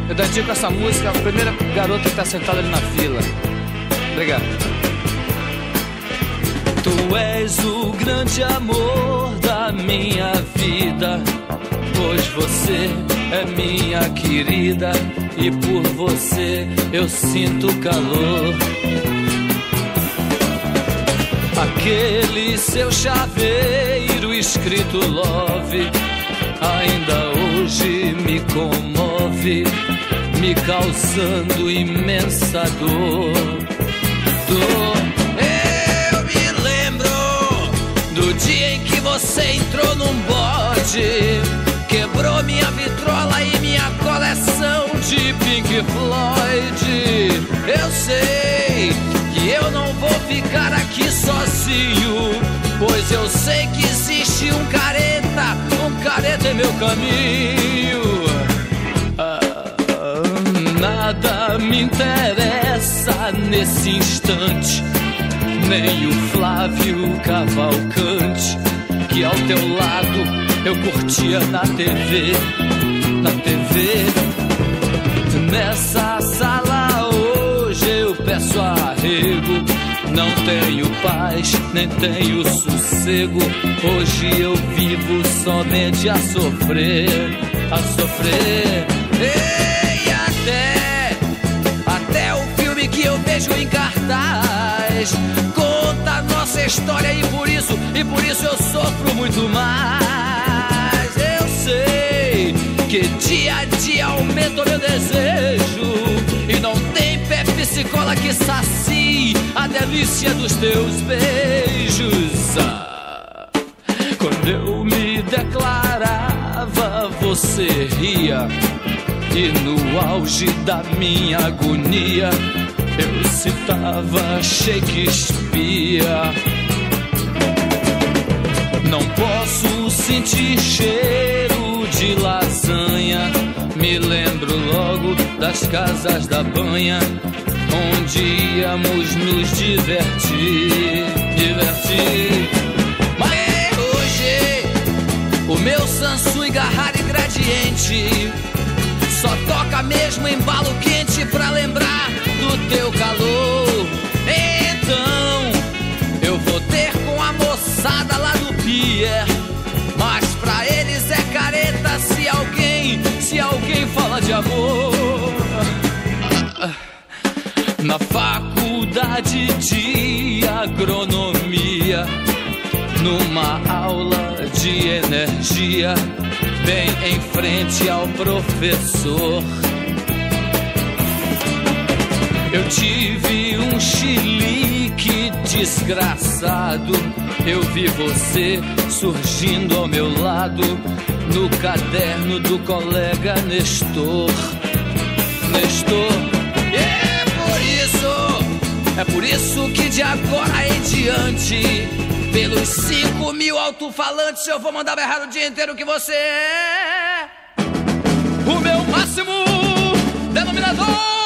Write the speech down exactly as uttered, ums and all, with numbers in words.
Eu dedico essa música à primeira garota que tá sentada ali na fila. Obrigado. Tu és o grande amor da minha vida, pois você é minha querida e por você eu sinto calor. Aquele seu chaveiro escrito love ainda hoje me comove, me causando imensa dor. Dor. Eu me lembro do dia em que você entrou num bode, quebrou minha vitrola e minha coleção de Pink Floyd. Eu sei que eu não vou ficar aqui sozinho, pois eu sei que existe um careta, um careta em meu caminho. Ah, nada me interessa nesse instante, nem o Flávio Cavalcante, que ao teu lado eu curtia na T V, na T V. Nessa sala hoje eu peço arrego, não tenho paz, nem tenho sossego. Hoje eu vivo somente a sofrer, a sofrer. E até, até o filme que eu vejo em cartaz conta a nossa história e por isso, e por isso eu sofro muito mais. Eu sei que dia a dia aumenta o meu desejo e não tem Pepsi Cola que sacie a delícia dos teus beijos. Ah, quando eu me declarava, você ria, e no auge da minha agonia eu citava Shakespeare. Não posso sentir cheiro de lasanha, me lembro logo das casas da banha, onde íamos nos divertir, divertir. Mas hoje o meu Samsung Garrari Gradiente só toca mesmo embalo quente pra lembrar do teu calor. Então eu vou ter com a moçada lá do Pier, mas pra eles é careta se alguém, se alguém fala de amor. Na faculdade de agronomia, numa aula de energia, bem em frente ao professor, eu tive um chilique desgraçado. Eu vi você surgindo ao meu lado no caderno do colega Nestor. Nestor. E é por isso, é por isso que de agora em diante, pelos cinco mil alto-falantes eu vou mandar berrar o dia inteiro que você é o meu máximo denominador.